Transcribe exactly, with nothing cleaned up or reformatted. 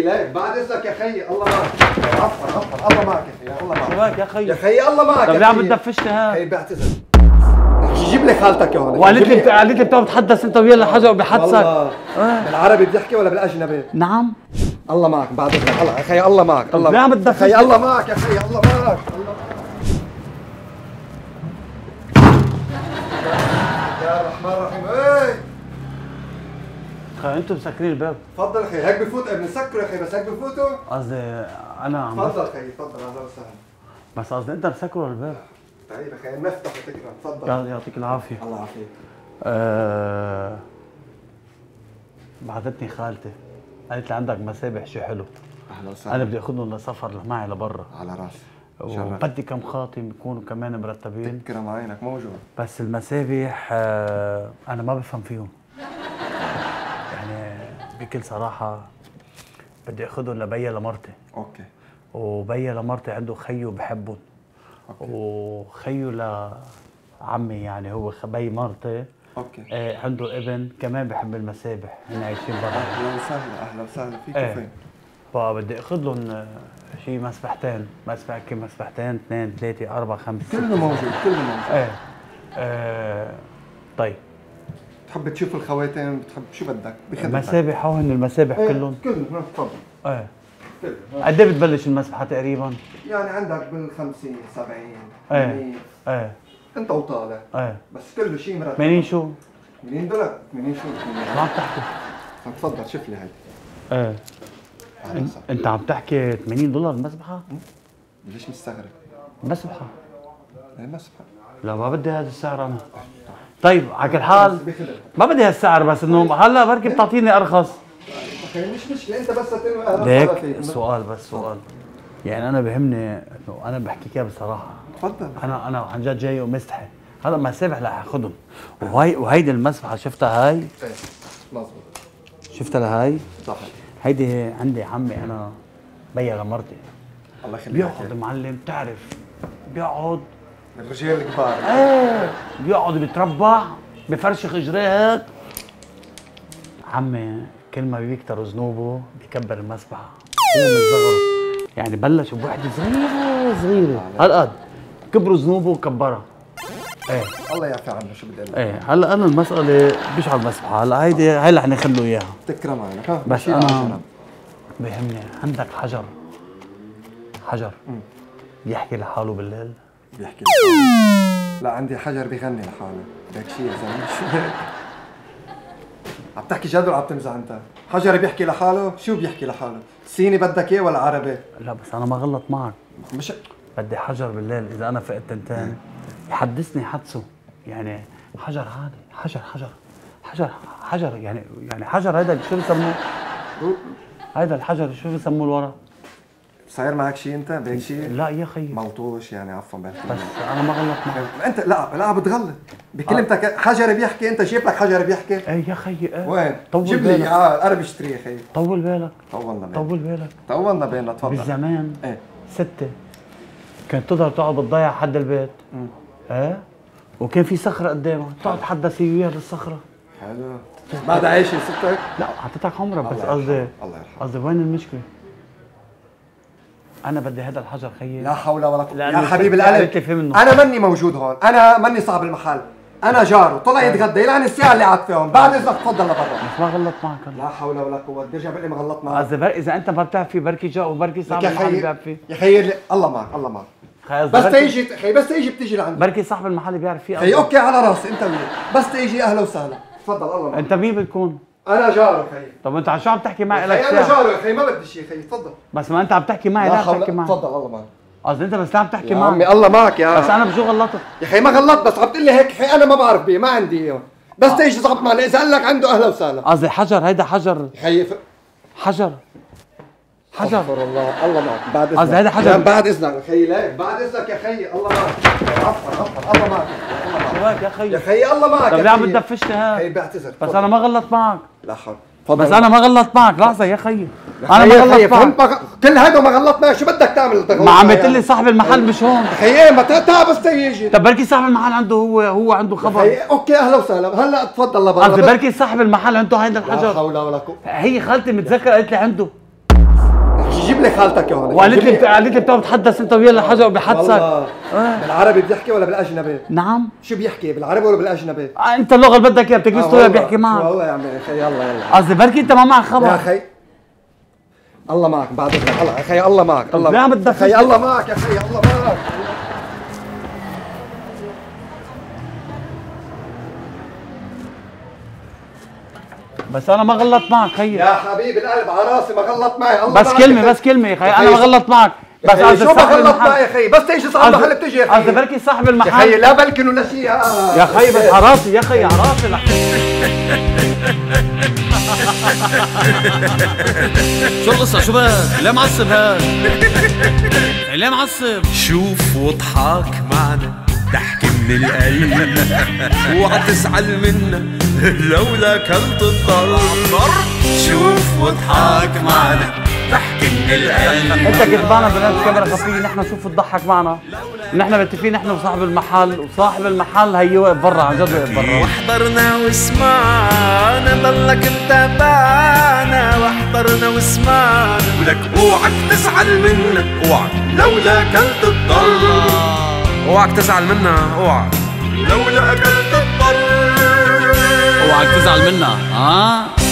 ليك بعد اذنك يا خيي. الله معك. عفوا عفوا الله معك يا خيي. الله معك. شو بك يا خيي؟ يا خيي الله معك. طب ليه عم تدفشني ها؟ خيي بعتذر. جيب لي خالتك هون. وقالت لي قالت لي بتقعد تتحدث انت ويا الحجر وبحدثك. والله بالعربي بتحكي ولا بالاجنبي؟ نعم. الله معك بعد اذنك. الله يا خيي الله معك. الله ليه عم تدفش؟ خيي الله معك يا خيي. الله معك. الله يا الرحمن الرحيم. ايه خي انتم مسكرين الباب. تفضل يا خيي. هيك بفوت بنسكره يا خيي بس هيك بفوتوا. قصدي انا عم تفضل خيي تفضل. اهلا وسهلا. بس قصدي انت مسكروا الباب. طيب يا خيي نفتح وتكرم. تفضل. يعطيك العافيه. الله يعافيك. أه... بعثتني خالتي قالت لي عندك مسابح شي حلو. اهلا وسهلا. انا بدي اخذهم لسفر معي لبرا. على راسي. وبدي كم خاطم يكونوا كمان مرتبين. تكرم عينك موجود. بس المسابح أه... انا ما بفهم فيهم. يعني بكل صراحه بدي اخذهم لبيا لمرتي. اوكي. وبيا لمرتي عنده خيو بحبهم. وخيو لعمي يعني هو بي مرتي. اوكي. آه عنده ابن كمان بحب المسابح، هن عايشين برا. اهلا وسهلا اهلا وسهلا فيكم. ايه. فين؟ فبدي اخذ لهم شيء مسبحتين، مسبح كم مسبحتين، اثنين، ثلاثة، أربعة، خمسة. كله موجود كله موجود. ايه. آه طيب. بتحب تشوف الخواتم، بتحب شو بدك؟ بخدمتك. المسابح هون المسابح ايه كلهم؟ كلهم تفضل. ايه. كلهم. قد ايه بتبلش المسبحة تقريبا؟ يعني عندك بال خمسين، سبعين، ايه. ثمانين. ايه. انت وطالع. ايه. بس كله شيء مرتب. ثمانين شو؟ ثمانين دولار، ثمانين شو؟ شو عم تحكي؟ تفضل شوف لي هي. ايه. انت عم تحكي ثمانين دولار المسبحة؟ ليش مستغرب؟ مسبحة. ايه مسبحة. لا ما بدي هذا السعر انا. طيب على كل حال ما بدي هالسعر بس انه هلا بركي بتعطيني ارخص. مش مشكلة انت بس تنوي. ليك سؤال بس سؤال. يعني انا بهمني انه انا بحكيك اياها بصراحة. تفضل. انا انا عن جد جاي ومستحي. هذا مسابح رح اخذهم. وهي وهيدي المسبحة شفتها هاي؟ ايه مظبوط. شفتها لهاي؟ صح. هيدي عندي عمي انا بيا لمرتي. الله يخليك. بيقعد معلم بتعرف بيقعد الرجال الكبار. ايه بيقعد بيتربع بفرشخ اجريه هيك. عمي كل ما بيكتر ذنوبه بيكبر المسبحه هو من صغره. يعني بلش بوحده صغيره صغيره هالقد كبروا ذنوبه وكبرها. ايه الله يعفي عنه شو بدي اقول. ايه هلا انا المساله مش على المسبحه. هلا هيدي هي رح نخلوا اياها. تكرم عينك ها. بس انا بيهمني عندك حجر. حجر مم. بيحكي لحاله بالليل. بيحكي لحاله. لا عندي حجر بيغني لحاله. بدك شيء يا زلمه شو هيك؟ عم تحكي جد ولا عم تمزح انت؟ حجر بيحكي لحاله؟ شو بيحكي لحاله؟ صيني بدك اياه ولا عربي؟ لا بس انا ما غلط معك. مش بدي حجر بالليل اذا انا فقت تنتين يحدثني حدثه. يعني حجر عادي حجر حجر حجر حجر يعني يعني حجر هيدا شو بسموه؟ هيدا الحجر شو بسموه الورا؟ صاير معك شيء انت بهيك شيء؟ لا يا خيي ملطوش يعني عفوا بس انا ما غلط معك. انت لا لا بتغلط بكلمتك. حجر بيحكي انت جايب لك حجر بيحكي؟ ايه يا خيي ايه وين؟ طول جيب لي بالك. اياه انا بشتريه يا خيي. طول بالك طولنا بيننا. طول بالك. طولنا بيننا تفضل. بالزمان ايه ستة كانت تظهر تقعد بتضيع حد البيت. امم ايه وكان في صخرة قدامها تقعد تحدث وياها بالصخرة. حلو. بعد عايشة ستك؟ لا اعطيتك عمرها بس الله قصدي يرحمه. الله يرحمه. قصدي وين المشكلة؟ أنا بدي هذا الحجر خيي. لا حول ولا قوة. يا لأنه حبيب قالت القلب لي في منه. أنا ماني موجود هون، أنا ماني صاحب المحل، أنا جاره، طلع يتغدى يلعن الساعة اللي قعدت فيهم، بعد إذنك تفضل لبرا. بس ما غلط معك أنا. لا حول ولا قوة، بيرجع بيقول لي ما غلط معك. قصدي بر... إذا أنت ما بتعرف فيه بركي جا وبركي صاحب يا المحل خيي بيعرف فيه. يا خيي الله معك الله معك. خي بس بركي... تيجي خي بس تيجي بتيجي لعندي. بركي صاحب المحل بيعرف فيه. خي أوكي على راسي أنت وياه، بس تيجي أهلا وسهلا، تفضل الله معك. أنت مين بتكون؟ أنا جاره خي. طب أنت شو عم تحكي معي لك خي أنا جاره خي ما بدي شيء خي تفضل. بس ما أنت عم تحكي معي لا لا حول تحكي معي. تفضل الله معك. قصدي أنت بس لا عم تحكي يا معي. عمي الله معك يا بس أنا بشو غلطت؟ يا خي ما غلط بس عم تقول لي هيك خي انا ما بعرف بيه ما عندي اياه بس آه. تيجي تظبط معنا اذا قال لك عنده اهلا وسهلا. قصدي حجر هيدا حجر. خي ف... حجر حجر استغفر الله الله معك بعد اذنك. قصدي هيدا حجر. يعني بعد اذنك خي ليك بعد اذنك يا خي الله معك. عفوا عفوا الله معك. شو هيك يا خي؟ يا خي الله معك. طب ليه عم تدفشني ها؟ خي بعتذر بس انا ما غلط معك. لا حول. بس انا ما غلط معك. لحظه يا خيي انا ما غلط معك. معك كل هيدا ما غلط معك شو بدك تعمل؟ ما عم بتقول لي صاحب المحل مش هون. خي ايه ما تعال بس تيجي. طب بركي صاحب المحل عنده هو هو عنده خبر. خي اوكي اهلا وسهلا هلا تفضل لبرا. قصدي بركي صاحب المحل عنده هيدا لا الحجر. حول ولا قوة. هي خالتي متذكره قالت لي عنده. جيب لي خالتك هون. وقالت لي قالت لي بتقعد تتحدث انت ويا الحجر وبحدثك. والله بالعربي بيحكي ولا بالاجنبي؟ نعم. شو بيحكي بالعربي ولا بالاجنبي؟ آه انت اللغه اللي بدك اياها بتجلس وياه بيحكي معك. والله يا عمي يا اخي يلا يلا. قصدي بركي انت ما معك خبر. يا اخي الله معك بعد اذنك. الله يا اخي الله معك. الله لا بدك يا اخي الله معك. يا اخي الله معك. بس انا ما غلطت معك خيي. يا حبيب القلب على راسي ما غلط معي. الله بس كلمه بس كلمه يا خيي انا ما غلطت معك. بس شو ما غلط معي يا خيي؟ بس تيجي صاحب المحل بتجي يا خيي. قصدي بركي صاحب المحل يا خيي لا بلكن ولا شيء. يا خيي بس على راسي يا خيي على راسي. شو القصة شو بك؟ ليه معصب هاد؟ ليه معصب؟ شوف واضحك معنا ضحك من القلب اوعى تزعل منا لولا كلت الضرب. شوف واضحك معنا ضحك من القلب. انت كذبانة بنات كاميرا خفية. نحن شوف تضحك معنا. نحن متفقين نحن وصاحب المحل وصاحب المحل هي واقف برا عن جد واقف برا. واحضرنا واسمعنا ضلك متابعنا. واحضرنا واسمعنا ولك اوعك تزعل منا اوعك لولا كلت الضر. اوعك تزعل منا اوعك لولا اكلت الضر. اوعك تزعل منا ها؟